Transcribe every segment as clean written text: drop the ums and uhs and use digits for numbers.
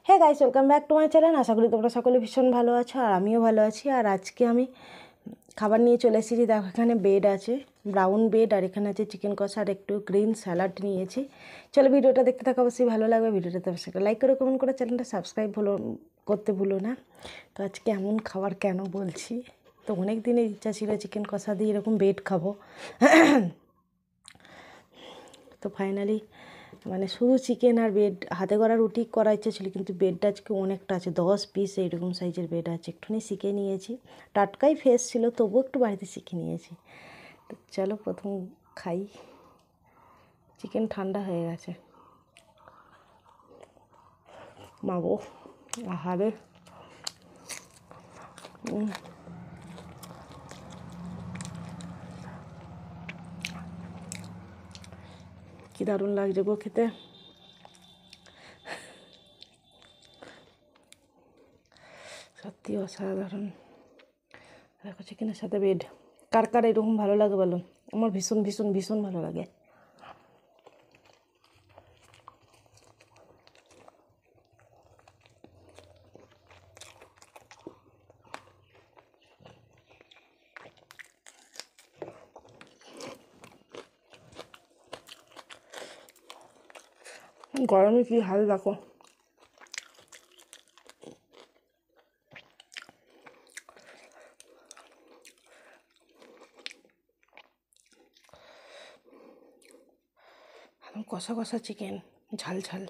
Hey guys, welcome back to my channel. আশা করি তোমরা সকলে ভীষণ ভালো আছো আর আমিও ভালো আছি। আর আজকে আমি খাবার নিয়ে চলে এসেছি। দেখো, এখানে বেড আছে, ব্রাউন বেড, আর এখানে আছে চিকেন কষা আর একটু গ্রিন স্যালাড নিয়েছি। চলো ভিডিওটা দেখতে থাকো, অবশ্যই ভালো লাগবে। ভিডিওটাতে অবশ্যই লাইক করে কমেন্ট করে চ্যানেলটা সাবস্ক্রাইব করতে ভুলো না। তো আজকে এমন খাবার কেন বলছি, তো অনেক দিনের ইচ্ছা ছিল চিকেন কষা দিয়ে এরকম বেড খাবো। তো ফাইনালি মানে শুধু চিকেন আর বেড, হাতে করা রুটি করার ইচ্ছা ছিল, কিন্তু বেডটা আজকে অনেকটা আছে, 10 পিস এইরকম সাইজের বেড আছে। একটুখানি শিখে নিয়েছি, টাটকাই ফ্রেশ ছিল, তবুও একটু বাড়িতে শিখে নিয়েছি। তো চলো প্রথম খাই। চিকেন ঠান্ডা হয়ে গেছে, মাগো, আহারে, কি দারুণ লাগছে গো খেতে। সত্যি অসাধারণ। দেখো চিকেনের সাথে বেড, কার কার এরকম ভালো লাগে বলো? আমার ভীষণ ভীষণ ভীষণ ভালো লাগে। গরমে কি হাল দেখো। কষা কষা চিকেন, ঝাল ঝাল।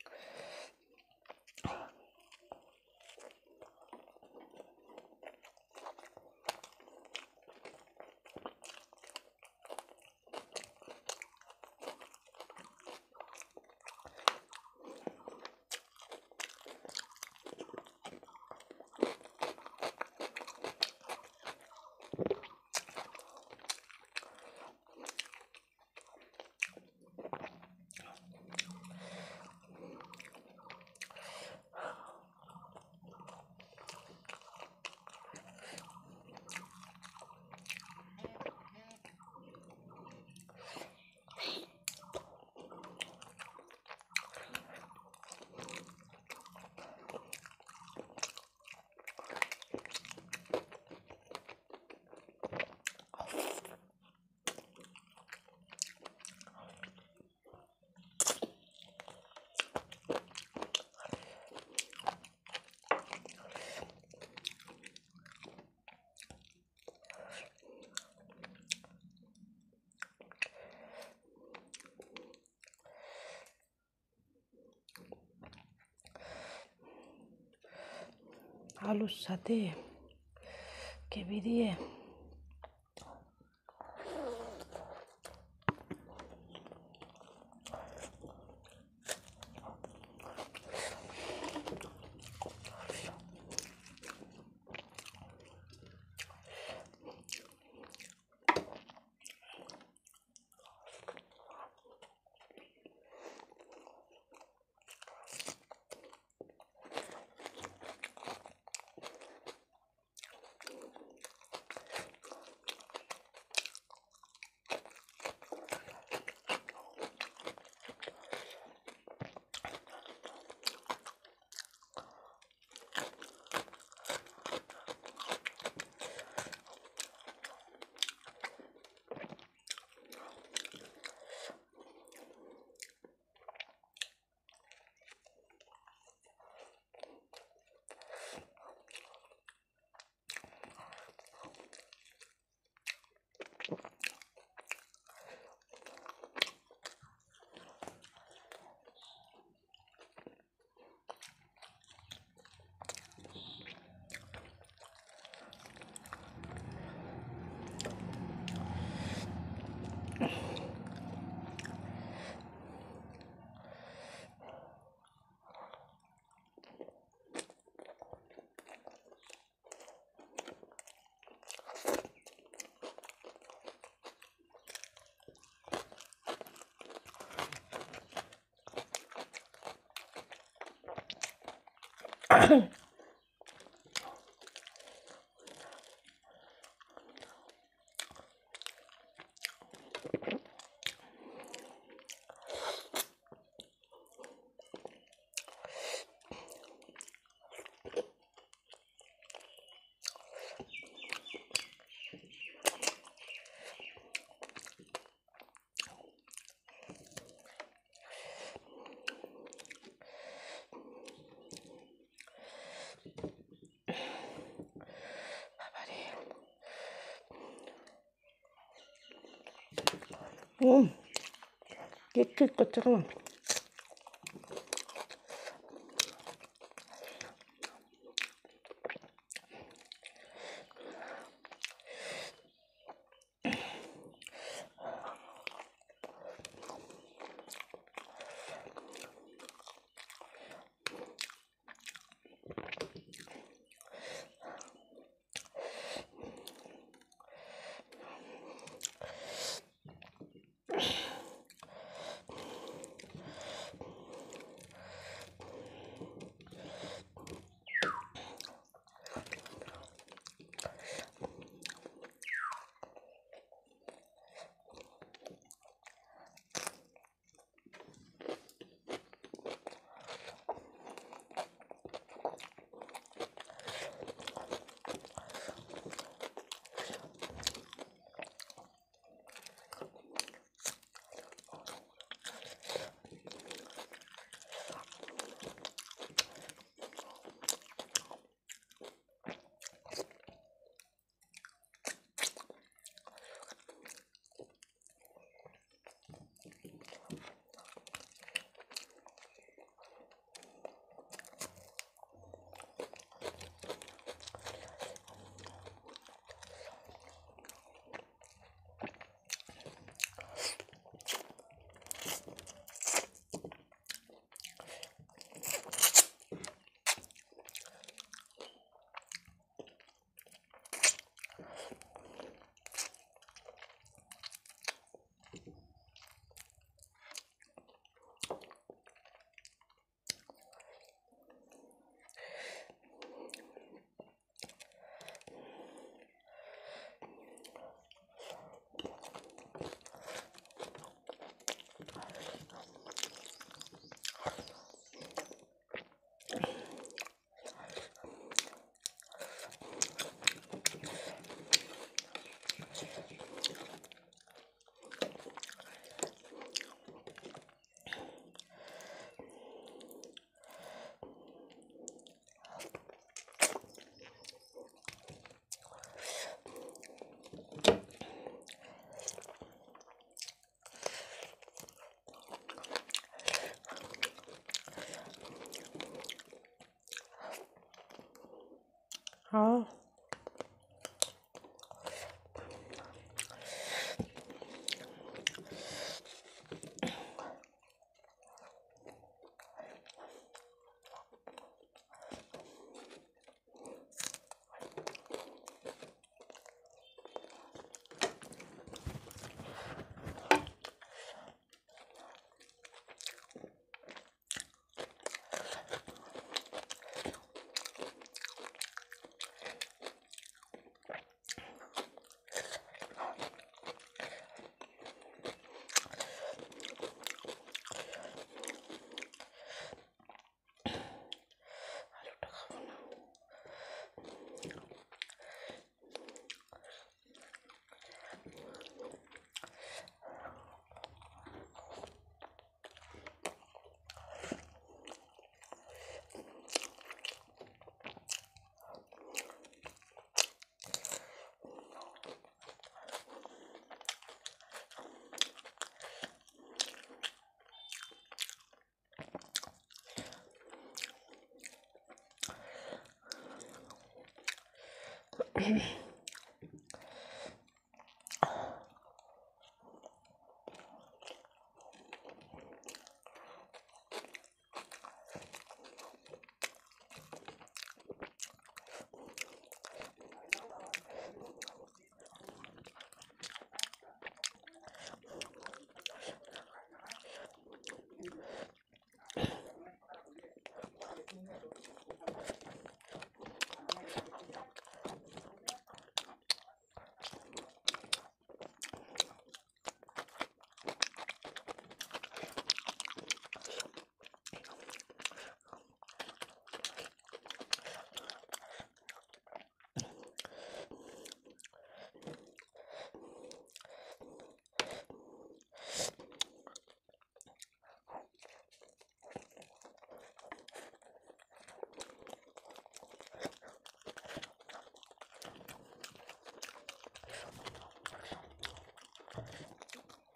আলুর সাথে কেবি দিয়ে কেক কেক করছে কেমন? हाँ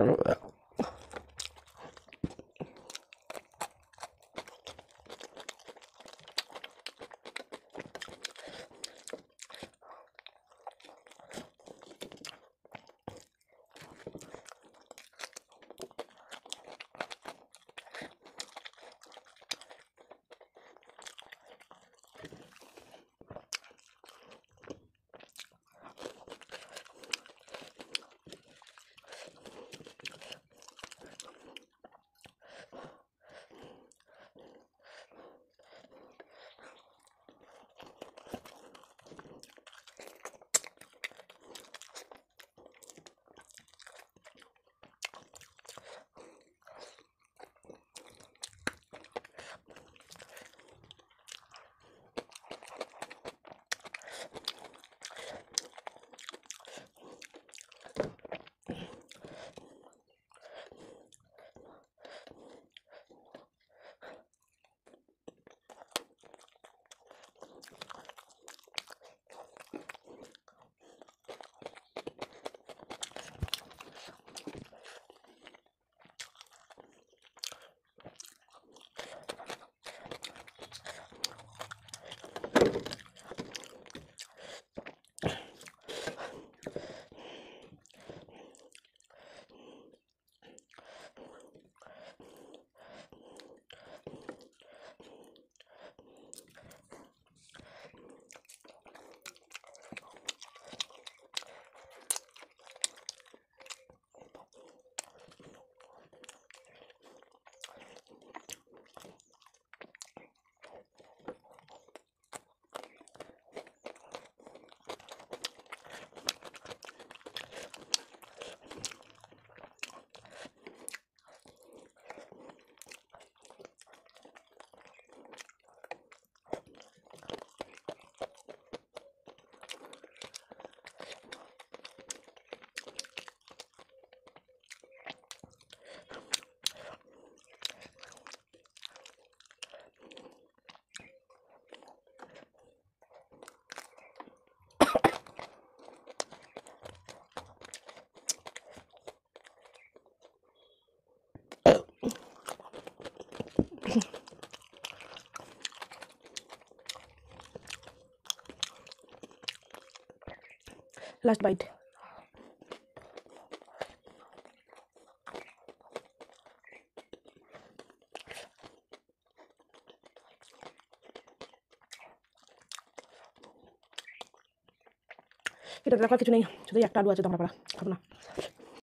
Last bite. এটা দেখার কিছু নেই, শুধু একটা আলু আছে, তো আমরা খাবো না।